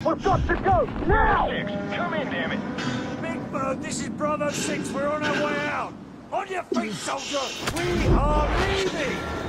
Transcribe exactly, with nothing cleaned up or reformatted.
We've got to go, now! Six, come in, damn it. Big Bird, this is Bravo six. We're on our way out. On your feet, soldier. We are leaving.